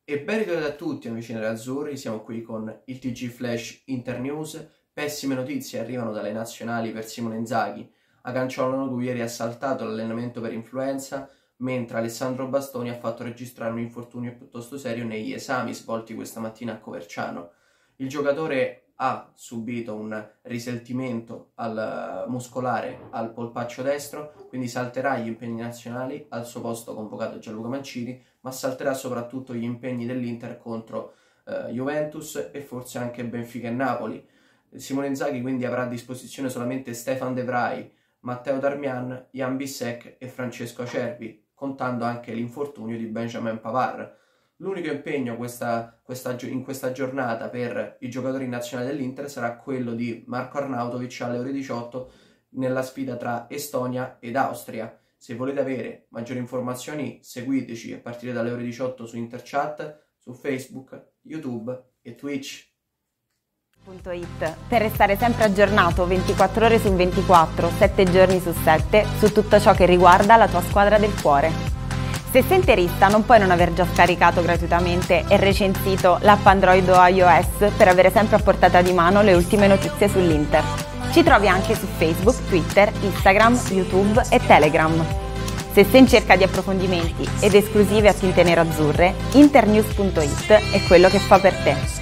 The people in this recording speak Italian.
E ben ritrovati a tutti amici nerazzurri, siamo qui con il TG Flash Internews. Pessime notizie arrivano dalle nazionali per Simone Inzaghi. A Canciolo ieri ha saltato l'allenamento per influenza, mentre Alessandro Bastoni ha fatto registrare un infortunio piuttosto serio negli esami svolti questa mattina a Coverciano. Il giocatore ha subito un risentimento muscolare al polpaccio destro, quindi salterà gli impegni nazionali, al suo posto convocato Gianluca Mancini, ma salterà soprattutto gli impegni dell'Inter contro Juventus e forse anche Benfica e Napoli. Simone Inzaghi quindi avrà a disposizione solamente Stefan De Vrij, Matteo Darmian, Jan Bissek e Francesco Acerbi, contando anche l'infortunio di Benjamin Pavard. L'unico impegno in questa giornata per i giocatori nazionali dell'Inter sarà quello di Marko Arnautovic alle ore 18 nella sfida tra Estonia ed Austria. Se volete avere maggiori informazioni seguiteci a partire dalle ore 18 su Interchat, su Facebook, YouTube e Twitch. .it per restare sempre aggiornato 24 ore su 24, 7 giorni su 7 su tutto ciò che riguarda la tua squadra del cuore. Se sei interista non puoi non aver già scaricato gratuitamente e recensito l'app Android o iOS per avere sempre a portata di mano le ultime notizie sull'Inter. Ci trovi anche su Facebook, Twitter, Instagram, YouTube e Telegram. Se sei in cerca di approfondimenti ed esclusive a tinte nerazzurre, internews.it è quello che fa per te.